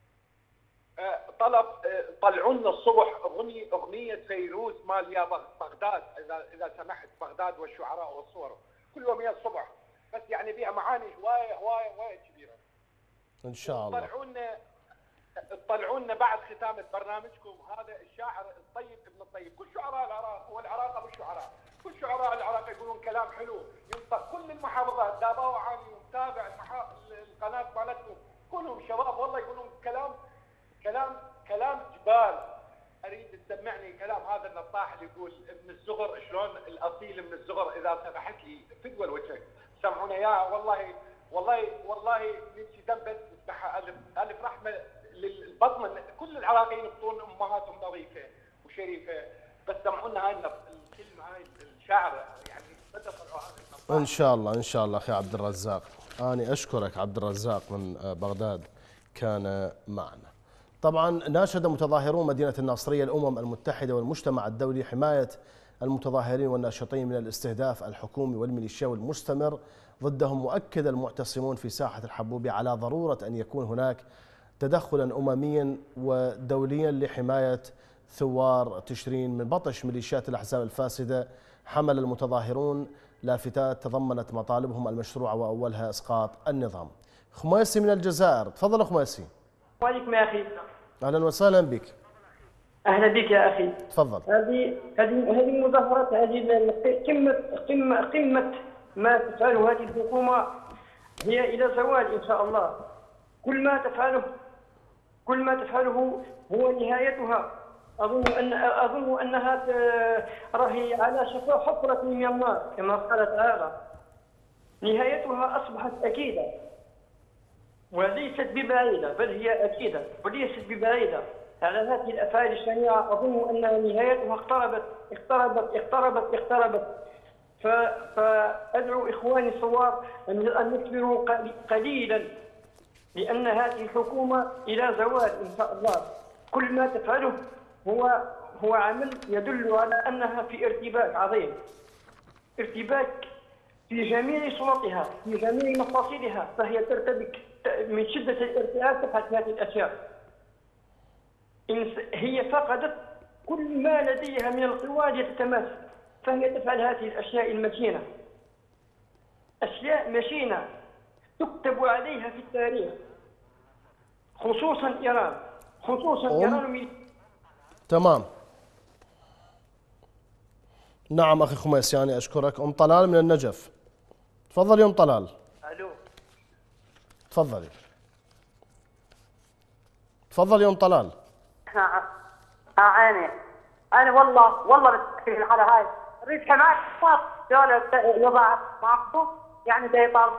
Speaker 11: أه طلب أه طلعوا لنا الصبح اغنيه اغنيه فيروز مال يا بغداد اذا اذا سمحت، بغداد والشعراء والصور كل يوم يا الصبح، بس يعني بها معاني هوايه هوايه هوايه كبيره.
Speaker 4: ان شاء الله.
Speaker 11: طلعوا لنا طلعوا لنا بعد ختامة برنامجكم هذا الشاعر الطيب ابن الطيب، كل شعراء العراق، هو العراق ابو الشعراء، كل شعراء العراق يقولون كلام حلو ينطق، كل المحافظات داباو عاني ومتابع القناه مالتكم كلهم شباب والله يقولون كلام كلام كلام جبال. اريد تسمعني كلام هذا النطاح اللي يقول من الصغر شلون الاصيل من الصغر، اذا سمحت لي فدوى الوجه سمعونا اياها. والله والله والله نمشي دم بس نسمعها الف الف رحمه للبطن، كل العراقيين يبطون امهاتهم نظيفه وشريفه، بس سمعونا هاي الكلمه هاي الشاعر يعني متى طلعوا هذا.
Speaker 4: ان شاء الله ان شاء الله اخي عبد الرزاق، اني اشكرك عبد الرزاق من بغداد كان معنا. طبعا ناشد متظاهرون مدينه الناصريه الامم المتحده والمجتمع الدولي حمايه المتظاهرين والناشطين من الاستهداف الحكومي والميليشياوي المستمر ضدهم، مؤكد المعتصمون في ساحه الحبوبي على ضروره ان يكون هناك تدخلا أمميا ودوليا لحماية ثوار تشرين من بطش ميليشيات الأحزاب الفاسدة. حمل المتظاهرون لافتات تضمنت مطالبهم المشروعة وأولها إسقاط النظام. خميسي من الجزائر، تفضل خميسي.
Speaker 12: السلام عليكم يا أخي.
Speaker 4: أهلا وسهلا بك.
Speaker 12: أهلا بك يا أخي.
Speaker 4: تفضل.
Speaker 12: هذه هذه هذه المظاهرات، هذه قمة قمة قمة ما تفعله هذه الحكومة هي إلى زوال إن شاء الله. كل ما تفعله كل ما تفعله هو نهايتها. أظن أن أظن أنها راهي على شفا حفرة من النار كما قال تعالى. نهايتها أصبحت أكيدة وليست ببعيدة، بل هي أكيدة وليست ببعيدة. على هذه الأفعال الشنيعة أظن أن نهايتها اقتربت اقتربت اقتربت اقتربت. فأدعو إخواني الثوار أن يصبروا قليلا، لأن هذه الحكومة إلى زوال إن شاء الله. كل ما تفعله هو هو عمل يدل على أنها في ارتباك عظيم، ارتباك في جميع صورتها في جميع مفاصلها، فهي ترتبك من شدة الارتعاش تفعل هذه الأشياء. هي فقدت كل ما لديها من القوى لتتماسك، فهي تفعل هذه الأشياء المشينة، أشياء مشينة تكتب عليها في التاريخ، خصوصا إيران خصوصا
Speaker 4: أم.
Speaker 12: إيران.
Speaker 4: تمام. نعم أخي خميسياني أشكرك. أم طلال من النجف، تفضلي أم طلال.
Speaker 13: الو
Speaker 4: تفضلي تفضلي أم طلال.
Speaker 14: ها عيني انا والله والله بتكلم على هاي اريد حمايه خاص دول يضاعف معكم يعني دا يطالب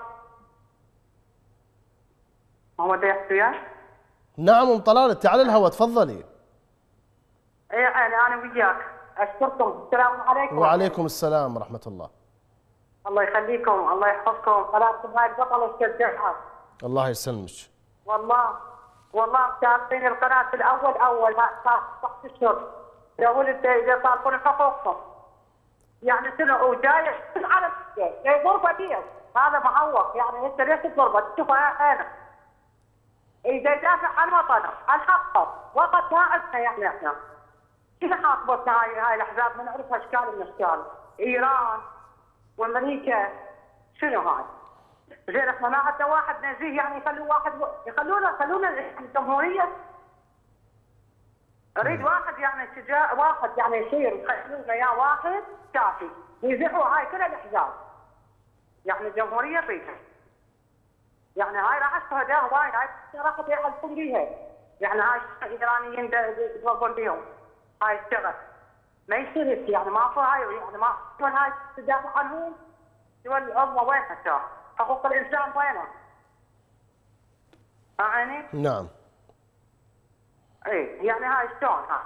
Speaker 14: هو دا يحكي وياي؟
Speaker 4: نعم أم طلال أنت على الهواء تفضلي.
Speaker 14: اي عيني انا وياك اشكركم. السلام عليكم.
Speaker 4: وعليكم السلام ورحمة الله.
Speaker 14: الله يخليكم الله يحفظكم قناتكم هاي البطلة الشجاعة.
Speaker 4: الله يسلمك.
Speaker 14: والله والله تعطيني القناة في الأول أول صار تحت الشر يا ولد إذا صاروا حقوقهم يعني شنو وجاي على جاي ضربة ديل هذا معوق يعني أنت ليش تضربه تشوفها أنا إذا يدافع عن وطنه عن حقه وطن ساعدنا يعني إحنا شنو حاطبتنا هاي هاي الأحزاب ما نعرفها أشكال من أشكال إيران وأمريكا شنو هاي زين احنا ما عندنا واحد نزيه يعني يخلوا واحد يخلونا يخلونا الجمهوريه اريد واحد يعني شجاع واحد يعني يصير يخلونا يا واحد كافي يزحوا هاي كل الاحزاب يعني الجمهوريه فيها يعني هاي راح الشهداء هواي هاي راح يحلفون بيها يعني هاي الايرانيين يضربون بيهم هاي الشغل ما يصير يعني ما في هاي يعني ما هاي تدافع عنهم دول العظمى وين حتى حقوق الانسان وينه؟ فاهمني؟
Speaker 4: نعم.
Speaker 14: اي يعني هاي شلون ها؟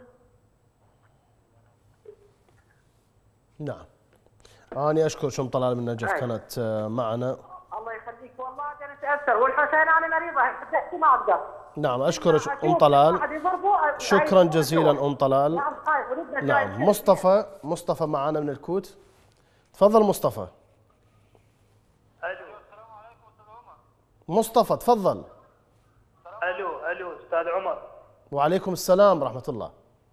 Speaker 4: نعم. أنا أشكر شم طلال من النجف كانت معنا.
Speaker 14: الله يخليك والله أنا أتأثر والحسين أنا مريضة حتى ما أقدر.
Speaker 4: نعم أشكر أم طلال. شكرا جزيلا أم طلال. نعم مصطفى مصطفى معنا من الكوت. تفضل مصطفى. مصطفى تفضل.
Speaker 13: الو الو استاذ عمر.
Speaker 4: وعليكم السلام ورحمة الله.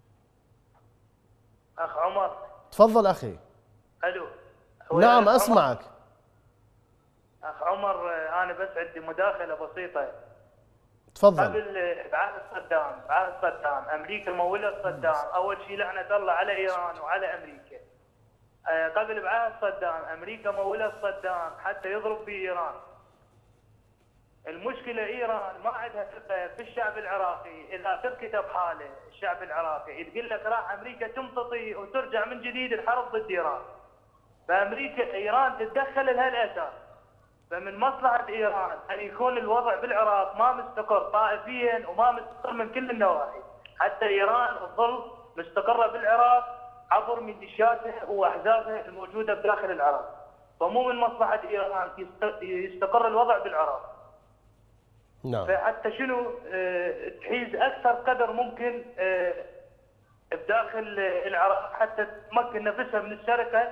Speaker 13: اخ عمر.
Speaker 4: تفضل اخي.
Speaker 13: الو.
Speaker 4: نعم اسمعك.
Speaker 13: اخ عمر انا بس عندي مداخلة بسيطة.
Speaker 4: تفضل.
Speaker 13: قبل بعهد صدام بعهد صدام امريكا مولت صدام اول شيء لعنة الله على ايران وعلى امريكا. قبل بعهد صدام امريكا مولت صدام حتى يضرب بايران. المشكلة إيران ما عندها ثقة في الشعب العراقي، إذا تركته بحاله الشعب العراقي تقول لك راح أمريكا تمتطي وترجع من جديد الحرب ضد إيران. فأمريكا إيران تتدخل لهالأساس. فمن مصلحة إيران أن يكون الوضع بالعراق ما مستقر طائفيا وما مستقر من كل النواحي، حتى إيران تظل مستقرة بالعراق عبر ميليشياتها وأحزابها الموجودة بداخل العراق. فمو من مصلحة إيران يستقر الوضع بالعراق.
Speaker 4: نعم.
Speaker 13: فحتى شنو اه تحيز اكثر قدر ممكن اه بداخل العراق حتى تمكن نفسها من السرقه.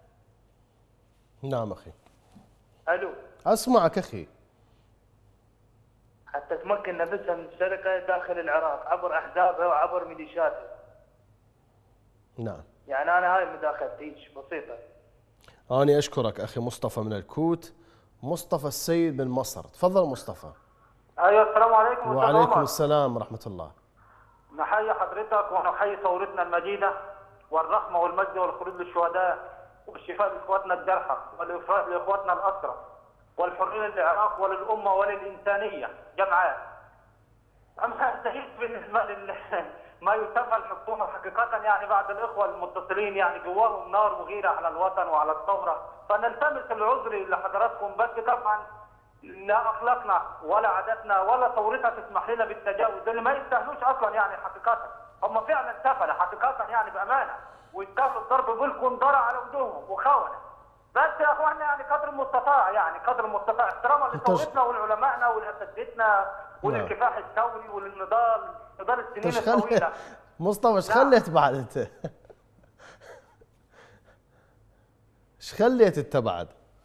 Speaker 4: نعم اخي.
Speaker 13: الو.
Speaker 4: اسمعك اخي.
Speaker 13: حتى تمكن نفسها من السرقه داخل العراق عبر احزابها وعبر ميليشياتها.
Speaker 4: نعم.
Speaker 13: يعني انا هاي مداخلتي بسيطه.
Speaker 4: انا اشكرك اخي مصطفى من الكوت. مصطفى السيد من مصر، تفضل مصطفى.
Speaker 15: ايوه السلام عليكم.
Speaker 4: وعليكم السلام ورحمة الله.
Speaker 15: نحيي حضرتك ونحيي ثورتنا المجيدة والرحمة والمجد والخلود للشهداء والشفاء لاخواتنا الجرحى والإفراج لاخواتنا الأسرى والحرية للعراق وللأمة وللإنسانية جمعاء. أما انتهيت بالنسبة لل ما يتبع الحكومة حقيقة يعني بعد الإخوة المتصلين يعني جواهم نار وغيرة على الوطن وعلى الثورة، فنلتمس العذر لحضراتكم بس طبعا لا اخلاقنا ولا عاداتنا ولا ثورتنا تسمح لنا بالتجاوز اللي ما يستاهلوش اصلا يعني حقيقه، هم فعلا سفله حقيقه يعني بامانه ويستاهلوا الضرب بالكندره على وجوههم وخونه. بس يا اخواننا يعني قدر المستطاع يعني قدر المستطاع احتراما لثورتنا ولعلمائنا ولاساتذتنا وللكفاح الثوري وللنضال نضال السنين الطويله.
Speaker 4: مصطفى ايش خليت بعد انت؟ ايش خليت انت بعد؟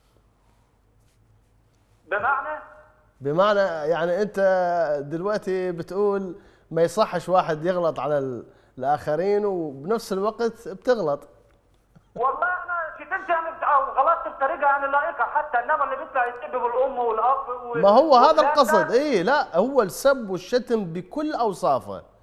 Speaker 15: بمعنى؟
Speaker 4: بمعنى يعني انت دلوقتي بتقول ما يصحش واحد يغلط على الاخرين وبنفس الوقت بتغلط.
Speaker 15: والله انا شتمت يعني غلطت بطريقه يعني لائقه حتى، انما اللي بيطلع يسب بالام والاب
Speaker 4: ما هو هذا القصد. اي لا هو السب والشتم بكل اوصافه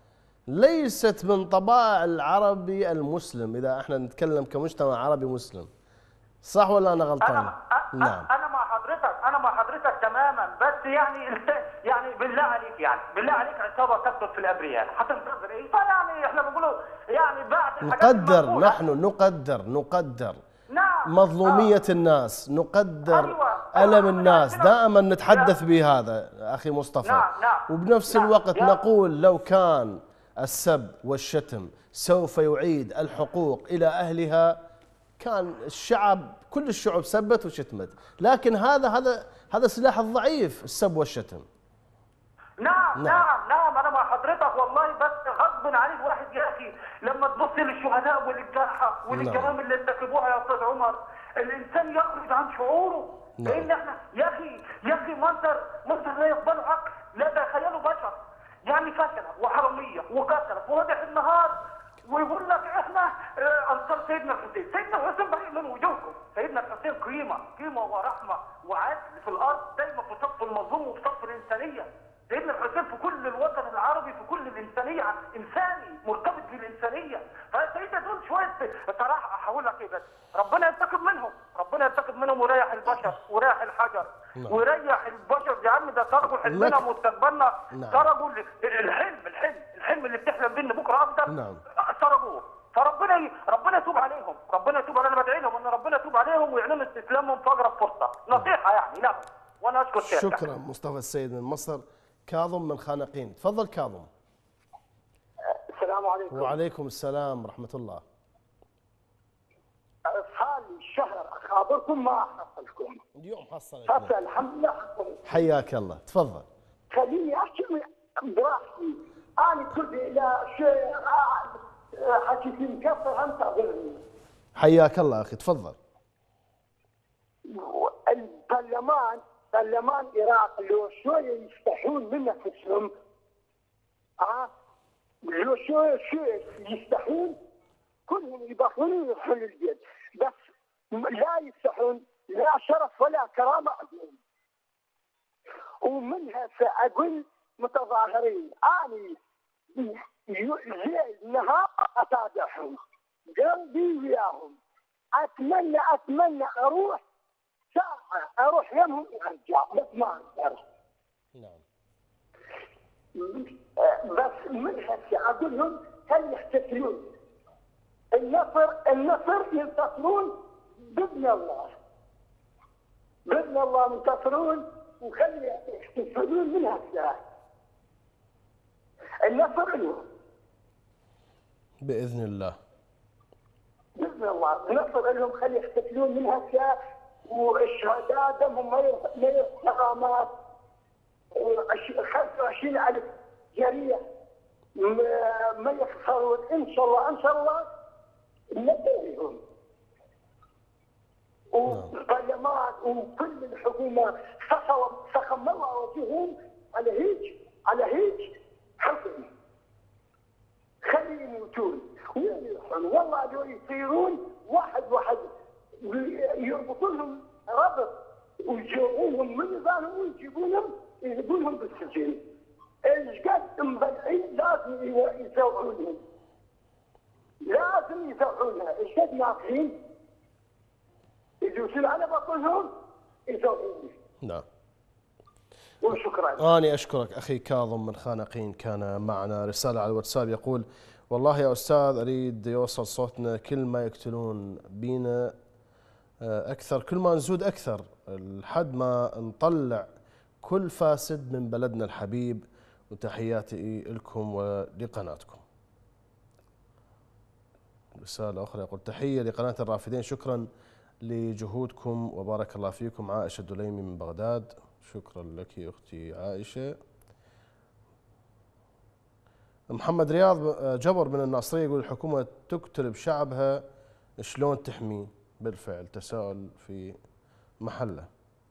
Speaker 4: ليست من طبائع العربي المسلم، إذا احنا نتكلم كمجتمع عربي مسلم. صح ولا أنا غلطان؟
Speaker 15: أنا
Speaker 4: نعم.
Speaker 15: أنا مع حضرتك، أنا مع حضرتك تماما، بس يعني يعني بالله عليك يعني بالله عليك عصابة تكتب في الأبرياء هتنتظر إيه؟ فيعني إحنا بنقولوا يعني بعد الحاجات
Speaker 4: نقدر،
Speaker 15: المقبولة.
Speaker 4: نحن نقدر نقدر
Speaker 15: نعم.
Speaker 4: مظلومية الناس، نقدر
Speaker 15: أيوة.
Speaker 4: ألم الناس، دائما نتحدث بهذا أخي مصطفى.
Speaker 15: نعم نعم.
Speaker 4: وبنفس
Speaker 15: نعم.
Speaker 4: الوقت
Speaker 15: يا.
Speaker 4: نقول لو كان السب والشتم سوف يعيد الحقوق إلى أهلها كان الشعب، كل الشعوب سبت وشتمت، لكن هذا هذا هذا سلاح الضعيف، السب والشتم.
Speaker 15: نعم نعم نعم أنا مع حضرتك والله، بس غصب عليك واحد يا أخي لما تبص للشهداء وللجرحى وللجرائم اللي ارتكبوها يا أستاذ عمر، الإنسان يخرج عن شعوره.
Speaker 4: نعم.
Speaker 15: لأن احنا يا أخي يا أخي منظر منظر لا يقبله عقل، لا يتخيله بشر. يعني فشلة وحرامية وقتلة وواضح النهار، ويقول لك احنا اه انصار سيدنا الحسين، سيدنا الحسين بريء من وجوهكم، سيدنا الحسين قيمة قيمة ورحمة وعدل في الأرض، دايما في صف المظلوم وفي صف الإنسانية. سيدنا الحسين في كل الوطن العربي في كل الإنسانية إنساني مرتبط بالإنسانية. فسيدنا دول شوية صراحة هقول لك إيه، بس ربنا ينتقم منهم، ربنا ينتقم منهم ويريح البشر ويريح الحجر. نعم. ويريح البشر يا عم، ده ترجوا حلمنا مستقبلنا. نعم. ترجوا الحلم الحلم الحلم اللي بتحلم بيه ان بكره افضل. نعم. ترجوه، فربنا ي... ربنا يتوب عليهم، ربنا يتوب عليهم. انا بدعي لهم ان ربنا يتوب عليهم ويعلن استسلامهم في اقرب فرصه. نصيحه يعني لا، وانا اشكر سيادتك.
Speaker 4: شكرا مصطفى السيد من مصر. كاظم من خانقين، تفضل كاظم.
Speaker 16: السلام عليكم.
Speaker 4: وعليكم السلام ورحمه الله.
Speaker 16: صار لي شهر اخابركم ما حصلكم.
Speaker 4: اليوم حصلت.
Speaker 16: حصل الحمد لله حصل.
Speaker 4: حياك الله، تفضل.
Speaker 16: خليني احكي براحتي. انا كنت الى شيء حكيت مكسر انت غيرني.
Speaker 4: حياك الله اخي، تفضل.
Speaker 16: البرلمان برلمان العراق لو شويه يستحون من نفسهم، اه لو شويه شويه يستحون كلهم يبطلون يروحون البيت، بس لا يستحون، لا شرف ولا كرامه عندهم. ومنها ساقول متظاهرين اني ليل نهار اتابعهم، قلبي وياهم، اتمنى اتمنى اروح ساعه اروح يمهم وارجع، بس ما اقدر.
Speaker 4: نعم.
Speaker 16: بس منها اقول لهم هل يحتفلون النصر، النصر ينتصرون باذن الله، باذن الله منتصرون، وخلي يحتفلون من هسه. النصر لهم
Speaker 4: باذن الله، باذن
Speaker 16: الله النصر لهم، خلي يحتفلون من هسه. والشهداء دمهم ما يروح كرامات، خمسة وعشرين ألف جريح ما يخسرون. ان شاء الله ان شاء الله ندعيهم. والبرلمان وكل الحكومه سخم الله وجههم على هيك على هيك حكم. خلي يموتون وين يروحون؟ والله لو يصيرون واحد واحد يربطونهم ربط ويجيبونهم من نظامهم ويجيبونهم يجيبونهم بالسجن. ايش قد مبلعين لازم يسوعونهم، لازم يسوعونها. ايش قد ناقصين يجوسون على بطنهم يسوعونهم.
Speaker 4: نعم.
Speaker 16: وشكرا.
Speaker 4: أنا أشكرك أخي كاظم من خانقين، كان معنا رسالة على الواتساب يقول: والله يا أستاذ أريد يوصل صوتنا، كل ما يقتلون بينا أكثر كل ما نزود أكثر لحد ما نطلع كل فاسد من بلدنا الحبيب. وتحياتي لكم ولقناتكم. رسالة أخرى يقول: تحية لقناة الرافدين، شكرا لجهودكم وبارك الله فيكم. عائشة الدليمي من بغداد، شكرا لك أختي عائشة. محمد رياض جبر من الناصرية يقول: الحكومة تقتل بشعبها شلون تحميه؟ بالفعل تساؤل في محله.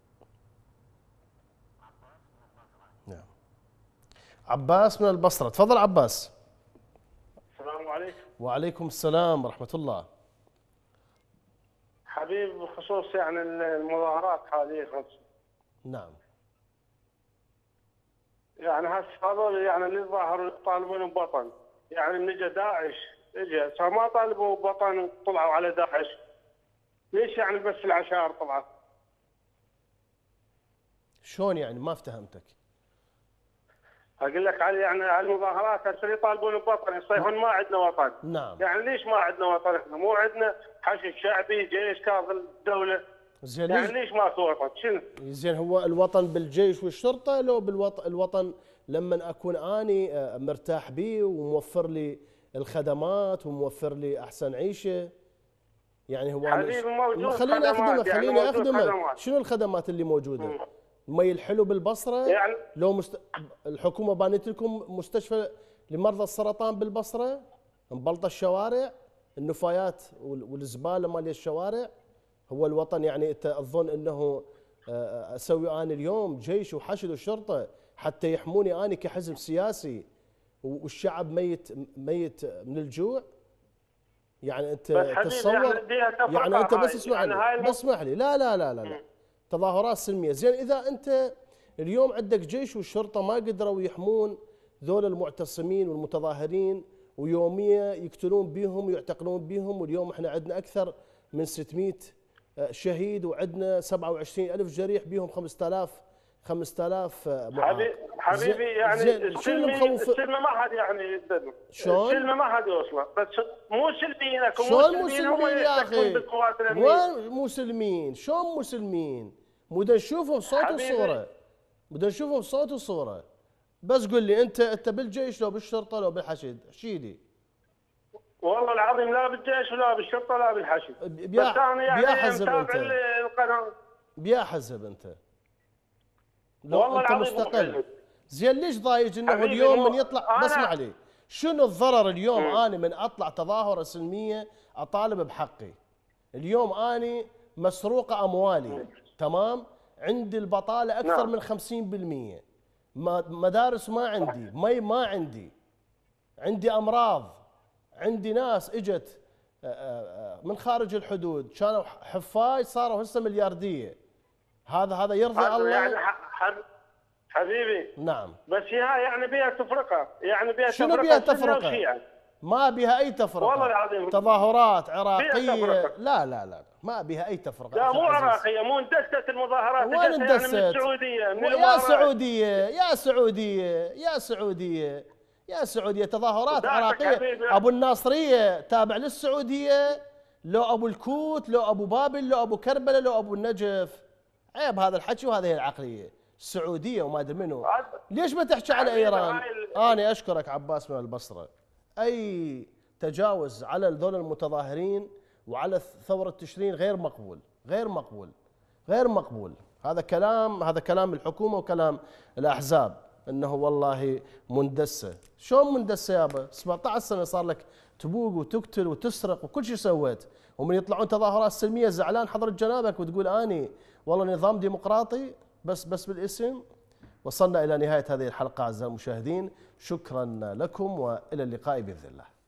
Speaker 4: نعم. عباس من البصرة، تفضل عباس.
Speaker 17: السلام عليكم.
Speaker 4: وعليكم السلام ورحمة الله.
Speaker 17: حبيب بخصوص يعني المظاهرات حاليا.
Speaker 4: نعم.
Speaker 17: يعني هسه هذول يعني اللي ظاهروا يطالبون بوطن، يعني من اجى داعش اجى فما طالبوا بوطن وطلعوا على داعش. ليش يعني بس العشائر طلعت؟
Speaker 4: شلون يعني؟ ما افتهمتك.
Speaker 17: اقول لك على يعني على المظاهرات هسه يطالبون بوطن، يصيحون ما عندنا وطن.
Speaker 4: نعم.
Speaker 17: يعني ليش ما عندنا وطن؟ احنا مو عندنا حشد شعبي، جيش كاظم الدوله.
Speaker 4: زين
Speaker 17: يعني
Speaker 4: ليش
Speaker 17: ليش ماكو وطن؟ شنو؟
Speaker 4: زين هو الوطن بالجيش والشرطه لو بالوطن الوطن لما اكون اني مرتاح بيه وموفر لي الخدمات وموفر لي احسن عيشه؟ يعني هو
Speaker 17: حبيبي موجود
Speaker 4: خليني اخدمك
Speaker 17: يعني
Speaker 4: خليني اخدمك
Speaker 17: خدمات.
Speaker 4: شنو الخدمات اللي موجوده؟ مم. المي الحلو بالبصره
Speaker 17: يعني
Speaker 4: لو مست... الحكومه بانت لكم مستشفى لمرضى السرطان بالبصره، مبلطه الشوارع، النفايات والزباله مال الشوارع. هو الوطن يعني انت تظن انه اسوي انا اليوم جيش وحشد وشرطه حتى يحموني انا كحزب سياسي والشعب ميت ميت من الجوع؟ يعني انت تتصور يعني, يعني انت بس اسمعني يعني بس اسمح لي لا لا لا لا, لا. تظاهرات سلميه. زين اذا انت اليوم عندك جيش والشرطه ما قدروا يحمون ذول المعتصمين والمتظاهرين ويوميا يقتلون بيهم ويعتقلون بيهم، واليوم احنا عندنا اكثر من ستمئة شهيد وعندنا سبعة وعشرين ألف جريح بيهم خمسة آلاف خمسة آلاف
Speaker 17: معاق. حبيبي يعني السلمي السلمي ما حد يعني يقدر.
Speaker 4: شلون؟
Speaker 17: السلمي ما حد يوصله، بس مو سلميين اكو
Speaker 4: شلون مسلمين يا اخي؟ وين مسلمين؟ شلون مسلمين؟ مو نشوفهم صوت وصوره. بدنا نشوفهم صوت وصوره. بس قل لي انت انت بالجيش لو بالشرطه لو بالحشد؟ احكي لي.
Speaker 17: والله العظيم لا بالجيش ولا بالشرطه ولا بالحشد.
Speaker 4: بيا بس انا يعني بيا حزب انت.
Speaker 17: القناه.
Speaker 4: بيا حزب انت. لو انت مستقل. زين ليش ضايج انه اليوم من يطلع بس اسمع لي، شنو الضرر اليوم م. انا من اطلع تظاهره سلميه اطالب بحقي؟ اليوم اني مسروقه اموالي م. تمام؟ عندي البطاله اكثر نعم. من خمسين بالمئة، مدارس ما عندي، مي ما عندي، عندي امراض، عندي ناس اجت من خارج الحدود كانوا حفاي صاروا هسه مليارديه. هذا هذا يرضي الله؟
Speaker 17: يعني حبيبي
Speaker 4: نعم
Speaker 17: بس هي يعني بيها تفرقه، يعني بيها
Speaker 4: شنو بيها تفرقه؟ ما بيها اي تفرقه
Speaker 17: والله العظيم.
Speaker 4: تظاهرات عراقيه لا لا لا ما بيها اي تفرقه.
Speaker 17: لا مو عراقيه، مو اندست المظاهرات
Speaker 4: وين اندست؟
Speaker 17: يعني من السعوديه من
Speaker 4: يا سعوديه يا سعوديه يا سعوديه يا سعوديه تظاهرات عراقيه. ابو الناصريه تابع للسعوديه، لو ابو الكوت لو ابو بابل لو ابو كربلاء لو ابو النجف. عيب هذا الحكي وهذه هي العقليه. السعوديه وما ادري منو. ليش ما تحكي على ايران؟ انا اشكرك عباس من البصره. اي تجاوز على ذول المتظاهرين وعلى ثوره تشرين غير مقبول، غير مقبول، غير مقبول. هذا كلام هذا كلام الحكومه وكلام الاحزاب انه والله مندسه. شلون مندسه يابا؟ سبعة عشر سنه صار لك تبوق وتقتل وتسرق وكل شيء سويت، ومن يطلعون تظاهرات سلميه زعلان حضرة جنابك وتقول اني والله نظام ديمقراطي بس بس بالاسم. وصلنا الى نهايه هذه الحلقه اعزائي المشاهدين، شكرا لكم والى اللقاء باذن الله.